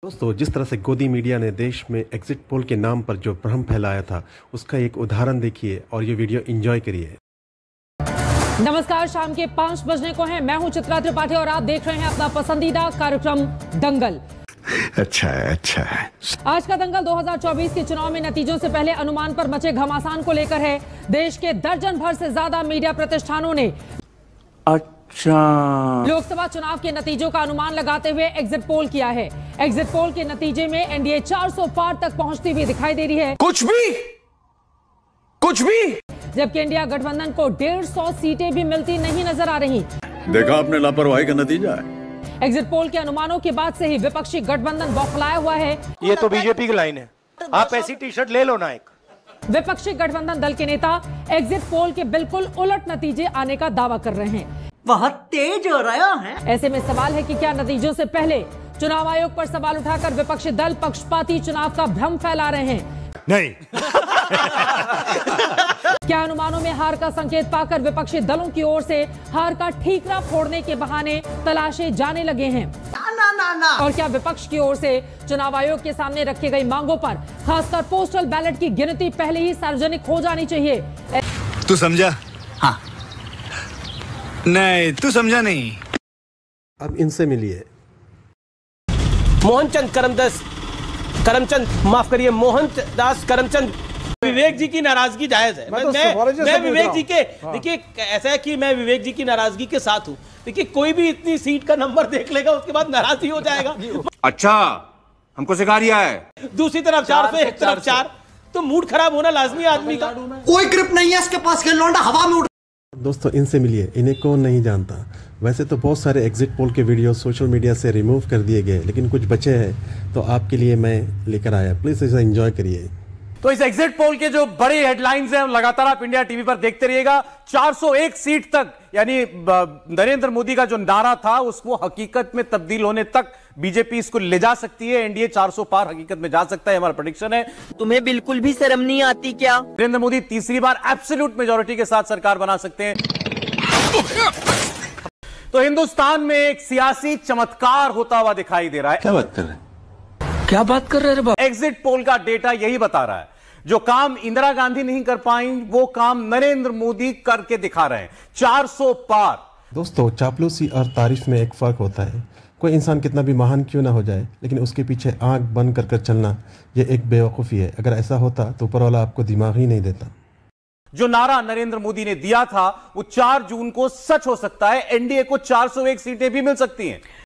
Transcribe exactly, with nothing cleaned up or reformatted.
दोस्तों, जिस तरह से गोदी मीडिया ने देश में एग्जिट पोल के नाम पर जो भ्रम फैलाया था, उसका एक उदाहरण देखिए और ये वीडियो एंजॉय करिए। नमस्कार, शाम के पांच बजने को हैं। मैं हूं चित्रा त्रिपाठी और आप देख रहे हैं अपना पसंदीदा कार्यक्रम दंगल। अच्छा है, अच्छा है। आज का दंगल दो हज़ार चौबीस के चुनाव में नतीजों से पहले अनुमान पर मचे घमासान को लेकर है। देश के दर्जन भर से ज्यादा मीडिया प्रतिष्ठानों ने अच्छा लोकसभा चुनाव के नतीजों का अनुमान लगाते हुए एग्जिट पोल किया है। एग्जिट पोल के नतीजे में एनडीए चार सौ पार तक पहुंचती हुई दिखाई दे रही है। कुछ भी कुछ भी जबकि इंडिया गठबंधन को डेढ़ सौ सीटें भी मिलती नहीं नजर आ रही। देखा आपने, लापरवाही का नतीजा है। एग्जिट पोल के अनुमानों के बाद से ही विपक्षी गठबंधन बौखलाया हुआ है। ये तो बीजेपी की लाइन है। आप ऐसी टी शर्ट ले लो ना एक। विपक्षी गठबंधन दल के नेता एग्जिट पोल के बिल्कुल उलट नतीजे आने का दावा कर रहे हैं। बहुत तेज हो रहा है। ऐसे में सवाल है कि क्या नतीजों से पहले चुनाव आयोग पर सवाल उठाकर विपक्षी दल पक्षपाती चुनाव का भ्रम फैला रहे हैं? नहीं। क्या अनुमानों में हार का संकेत पाकर विपक्षी दलों की ओर से हार का ठीकरा फोड़ने के बहाने तलाशे जाने लगे हैं? ना ना ना। और क्या विपक्ष की ओर से चुनाव आयोग के सामने रखी गई मांगों पर, खासकर पोस्टल बैलेट की गिनती पहले ही सार्वजनिक हो जानी चाहिए? तू समझा? हाँ। नहीं, तू समझा नहीं। अब इनसे मिलिए। मोहनचंद करमदास करमचंद माफ करिए मोहन दास करमचंद। विवेक जी की नाराजगी जायज है। मैं मैं, मैं विवेक जी के देखिए, ऐसा है कि मैं विवेक जी की नाराजगी के साथ हूं। देखिए, कोई भी इतनी सीट का नंबर देख लेगा, उसके बाद नाराज ही हो जाएगा। अच्छा, हमको सिखा रिया है। दूसरी तरफ चार पे एक तरफ चार, तो मूड खराब होना लाजमी आदमी का। कोई ग्रिप नहीं है इसके पास, लौंडा हवा में उड़। दोस्तों, इनसे मिलिए। इन्हें कौन नहीं जानता। वैसे तो बहुत सारे एग्जिट पोल के वीडियो सोशल मीडिया से रिमूव कर दिए गए, लेकिन कुछ बचे हैं तो आपके लिए मैं लेकर आया। प्लीज इसे एंजॉय करिए। तो इस एग्जिट पोल के जो बड़ी हेडलाइंस हैं लगातार आप इंडिया टीवी पर देखते रहिएगा। चार सौ एक सीट तक, यानी नरेंद्र मोदी का जो नारा था उसको हकीकत में तब्दील होने तक बीजेपी इसको ले जा सकती है। एनडीए चार सौ पार हकीकत में जा सकता है, हमारा प्रेडिक्शन है। तुम्हें बिल्कुल भी शर्म नहीं आती क्या? नरेंद्र मोदी तीसरी बार एब्सोल्यूट मेजॉरिटी के साथ सरकार बना सकते हैं। तो हिंदुस्तान में एक सियासी चमत्कार होता हुआ दिखाई दे रहा है। क्या बात कर रहे हैं? क्या बात कर रहे हैं? एग्जिट पोल का डेटा यही बता रहा है, जो काम इंदिरा गांधी नहीं कर पाई वो काम नरेंद्र मोदी करके दिखा रहे हैं। चार सौ पार। दोस्तों, चापलूसी और तारीफ में एक फर्क होता है। कोई इंसान कितना भी महान क्यों ना हो जाए, लेकिन उसके पीछे आंख बंद कर कर चलना यह एक बेवकूफ़ी है। अगर ऐसा होता तो ऊपर वाला आपको दिमाग ही नहीं देता। जो नारा नरेंद्र मोदी ने दिया था वो चार जून को सच हो सकता है। एनडीए को चार सौ एक सीटें भी मिल सकती हैं।